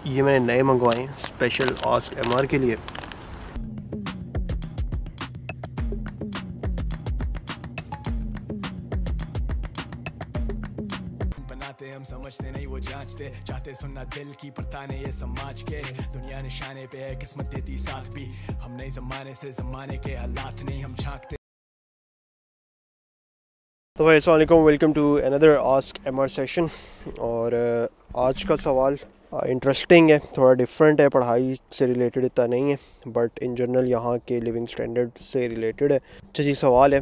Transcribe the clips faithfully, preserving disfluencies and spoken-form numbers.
ये मैंने नए मंगवाए हैं स्पेशल आस्क एमआर के लिए। बनाते हम समझते नहीं वो जांचते, चाहते सुनना दिल की पर ताने ये समाज के। दुनिया निशाने पे है किस्मत देती साथ भी, हम नहीं जमाने से जमाने के हालात नहीं हम झांकते। तो भाई अस्सलाम वालेकुम, welcome to another ask MR session. और आज का सवाल इंटरेस्टिंग है, थोड़ा डिफरेंट है, पढ़ाई से रिलेटेड इतना नहीं है बट इन जनरल यहाँ के लिविंग स्टैंडर्ड से रिलेटेड है। अच्छा जी, सवाल है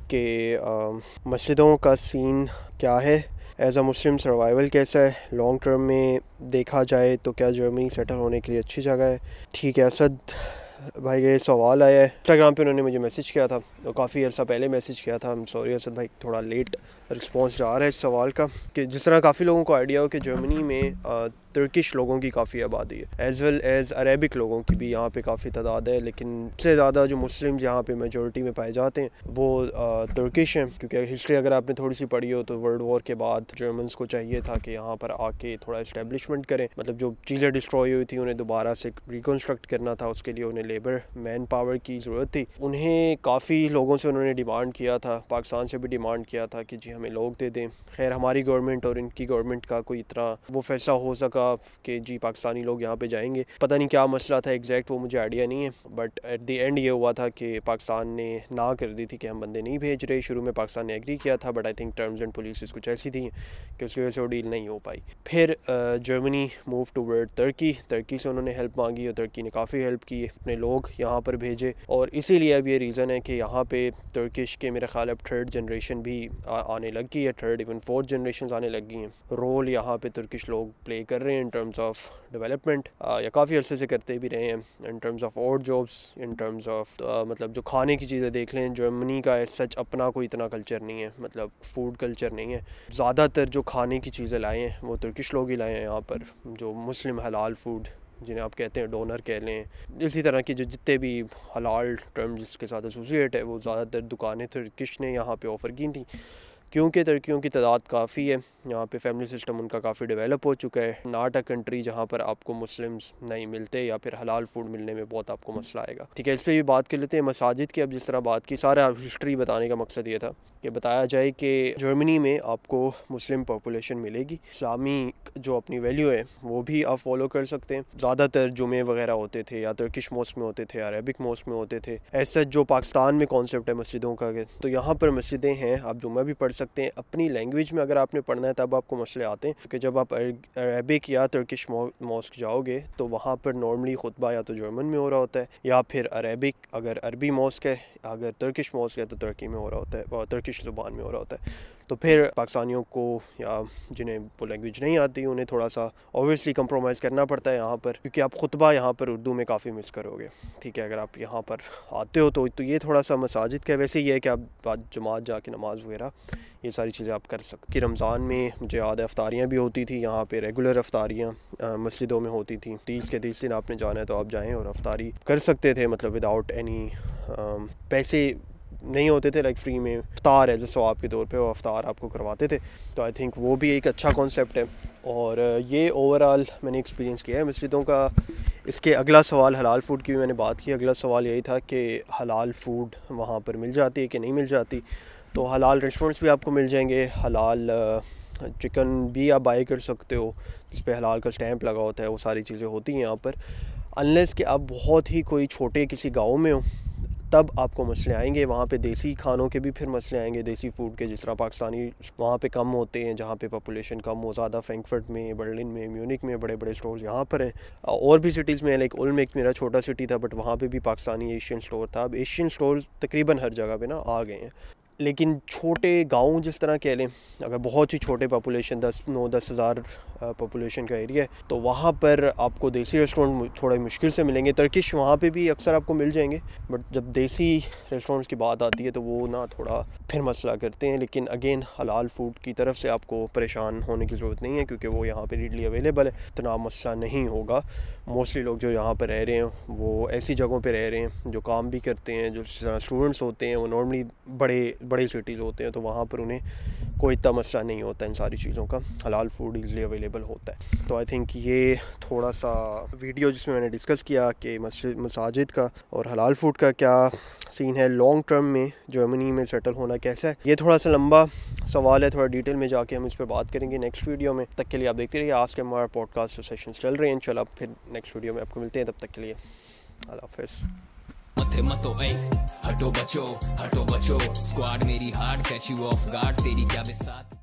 कि मस्जिदों का सीन क्या है, एज अ मुस्लिम सर्वाइवल कैसा है, लॉन्ग टर्म में देखा जाए तो क्या जर्मनी सेटल होने के लिए अच्छी जगह है। ठीक है, असद भाई ये सवाल आया है इंस्टाग्राम पे, उन्होंने मुझे मैसेज किया था, तो काफ़ी अर्सा पहले मैसेज किया था। हम सॉरी असद भाई, थोड़ा लेट रिस्पांस जा रहा है इस सवाल का। कि जिस तरह काफ़ी लोगों को आइडिया हो कि जर्मनी में तुर्किश लोगों की काफ़ी आबादी है, एज़ वेल एज़ अरेबिक लोगों की भी यहाँ पे काफ़ी तादाद है, लेकिन सबसे ज़्यादा जो मुस्लिम यहाँ पे मेजॉरिटी में पाए जाते हैं वो तुर्किश हैं। क्योंकि हिस्ट्री अगर आपने थोड़ी सी पढ़ी हो तो वर्ल्ड वॉर के बाद जर्मन्स को चाहिए था कि यहाँ पर आके थोड़ा इस्टेब्लिशमेंट करें, मतलब जो चीज़ें डिस्ट्रॉय हुई थी उन्हें दोबारा से रिकन्स्ट्रक्ट करना था, उसके लिए उन्हें लेबर मैन पावर की ज़रूरत थी। उन्हें काफ़ी लोगों से उन्होंने डिमांड किया था, पाकिस्तान से भी डिमांड किया था कि जी हमें लोग दे दें। खैर हमारी गवर्नमेंट और इनकी गवर्नमेंट का कोई इतना वो फैसला हो सका कि जी पाकिस्तानी लोग यहाँ पे जाएंगे। पता नहीं क्या मसला था एग्जैक्ट, वो मुझे आइडिया नहीं है, बट एट द एंड ये हुआ था कि पाकिस्तान ने ना कर दी थी कि हम बंदे नहीं भेज रहे। शुरू में पाकिस्तान ने एग्री किया था but I think terms and policies कुछ ऐसी थी कि उसकी वजह से वो डील नहीं हो पाई। फिर Germany move toward Turkey, Turkey से उन्होंने हेल्प मांगी और तुर्की ने काफ़ी हेल्प की, अपने लोग यहाँ पर भेजे। और इसीलिए अब ये रीज़न है कि यहाँ पे तुर्किश के मेरे ख्याल अब थर्ड जनरेशन भी आ, आने लग गई है, थर्ड इवन फोर्थ जनरेशन आने लग गई हैं। रोल यहाँ पे तुर्किश लोग प्ले कर रहे हैं इन टर्म्स ऑफ डेवलपमेंट, या काफ़ी अरसे से करते भी रहे हैं इन टर्म्स ऑफ और जॉब्स, इन टर्म्स ऑफ मतलब जो खाने की चीज़ें देख लें, जर्मनी का एज सच अपना कोई इतना कल्चर नहीं है, मतलब फूड कल्चर नहीं है। ज़्यादातर जो खाने की चीज़ें लाए हैं वो तुर्किश लोग ही लाए हैं यहाँ पर, जो मुस्लिम हलाल फूड जिन्हें आप कहते हैं, डोनर कह लें, इसी तरह की जो जितने भी हलाल टर्म जिसके साथ एसोसिएट है वो ज़्यादातर दुकानें तुर्किश ने यहाँ पे ऑफ़र की थी। क्योंकि तुर्कियों की तादाद काफ़ी है यहाँ पे, फैमिली सिस्टम उनका काफ़ी डेवलप हो चुका है। नॉट अ कंट्री जहाँ पर आपको मुस्लिम्स नहीं मिलते या फिर हलाल फूड मिलने में बहुत आपको मसला आएगा। ठीक है, इस पर भी बात कर लेते हैं मसाजिद की। अब जिस तरह बात की, सारा हिस्ट्री बताने का मकसद ये था कि बताया जाए कि जर्मनी में आपको मुस्लिम पॉपुलेशन मिलेगी, इस्लामी जो अपनी वैल्यू है वो भी आप फॉलो कर सकते हैं। ज़्यादातर जुमे वगैरह होते थे या तुर्किश मॉस्क में होते थे, अरेबिक मॉस्क में होते थे। ऐसा जो पाकिस्तान में कॉन्सेप्ट है मस्जिदों का, तो यहाँ पर मस्जिदें हैं, आप जुम्मा भी पढ़ सकते हैं अपनी लैंग्वेज में। अगर आपने पढ़ना है तब आपको मसले आते हैं, क्योंकि जब आप अरेबिक या तुर्किश मॉस्क जाओगे तो वहाँ पर नॉर्मली खुतबा या तो जर्मन में हो रहा होता है या फिर अरेबिक, अगर अरबी मॉस्क है, अगर तुर्किश मॉस्क है तो तुर्की में हो रहा होता है, तुर्किश ज़ुबान में हो रहा होता है। तो फिर पाकिस्तानियों को या जिन्हें वो लैंग्वेज नहीं आती उन्हें थोड़ा सा ऑब्वियसली कंप्रोमाइज़ करना पड़ता है यहाँ पर, क्योंकि आप खुतबा यहाँ पर उर्दू में काफ़ी मिस करोगे। ठीक है, अगर आप यहाँ पर आते हो तो, तो ये थोड़ा सा मसाजिद का वैसे ही है कि आप जमात जाके नमाज़ वगैरह ये सारी चीज़ें आप कर सकते। कि रमज़ान में मुझे याद है अफ्तारियाँ भी होती थी यहाँ पे, रेगुलर अफ्तारियाँ मस्जिदों में होती थी। तीस के तीस दिन आपने जाना है तो आप जाएँ और अफ्तारी कर सकते थे, मतलब विदाउट एनी पैसे नहीं होते थे, लाइक फ्री में अफ्तार है जो सवाब के तौर पे वो अफ्तार आपको करवाते थे। तो आई थिंक वो भी एक अच्छा कॉन्सेप्ट है और ये ओवरऑल मैंने एक्सपीरियंस किया है मस्जिदों का। इसके अगला सवाल हलाल फूड की भी मैंने बात की। अगला सवाल यही था कि हलाल फूड वहाँ पर मिल जाती है कि नहीं मिल जाती। तो हलाल रेस्टोरेंट्स भी आपको मिल जाएंगे, हलाल चिकन भी आप बाई कर सकते हो जिस पे हलाल का स्टैंप लगा होता है, वो सारी चीज़ें होती हैं यहाँ पर। अनलेस कि आप बहुत ही कोई छोटे किसी गाँव में हो तब आपको मसले आएंगे, वहाँ पे देसी खानों के भी फिर मसले आएंगे, देसी फूड के, जिस तरह पाकिस्तानी वहाँ पे कम होते हैं जहाँ पे पॉपुलेशन कम हो ज़्यादा। फ्रैंकफर्ट में, बर्लिन में, म्यूनिक में बड़े बड़े स्टोर्स यहाँ पर हैं, और भी सिटीज़ में, लाइक उल्म एक मेरा छोटा सिटी था बट वहाँ पे भी पाकिस्तानी एशियन स्टोर था। अब एशियन स्टोर तकरीबन हर जगह पे ना आ गए हैं, लेकिन छोटे गांव जिस तरह कह लें, अगर बहुत ही छोटे पॉपुलेशन दस नौ दस हज़ार पॉपुलेशन का एरिया है तो वहाँ पर आपको देसी रेस्टोरेंट थोड़ा मुश्किल से मिलेंगे। तुर्किश वहाँ पे भी अक्सर आपको मिल जाएंगे, बट जब देसी रेस्टोरेंट्स की बात आती है तो वो ना थोड़ा फिर मसला करते हैं। लेकिन अगेन हलाल फूड की तरफ से आपको परेशान होने की ज़रूरत नहीं है, क्योंकि वो यहाँ पर रीडली अवेलेबल है, इतना मसला नहीं होगा। मोस्टली लोग जो यहाँ पर रह रहे हैं वो ऐसी जगहों पर रह रहे हैं जो काम भी करते हैं, जो जिस तरह स्टूडेंट्स होते हैं वो नॉर्मली बड़े बड़े सिटीज़ होते हैं, तो वहाँ पर उन्हें कोई इतना मसला नहीं होता इन सारी चीज़ों का। हलाल फूड ईज़िली अवेलेबल अवेलेबल होता है। तो आई थिंक ये थोड़ा सा वीडियो जिसमें मैंने डिस्कस किया कि मस्जिद मसाजिद का और हलाल फूड का क्या सीन है, लॉन्ग टर्म में जर्मनी में सेटल होना कैसा है, ये थोड़ा सा लंबा सवाल है, थोड़ा डिटेल में जाके हम इस पर बात करेंगे नेक्स्ट वीडियो में। तक के लिए आप देखते रहिए आस्क एमआर पॉडकास्ट सेशंस चल रहे हैं। चल अब फिर नेक्स्ट वीडियो में आपको मिलते हैं, तब तक के लिए अल्लाह हाफ़िज़। मथे मतो ए हटो बचो हटो बचो स्क्वाड मेरी hard catch you off guard तेरी क्या बिसात।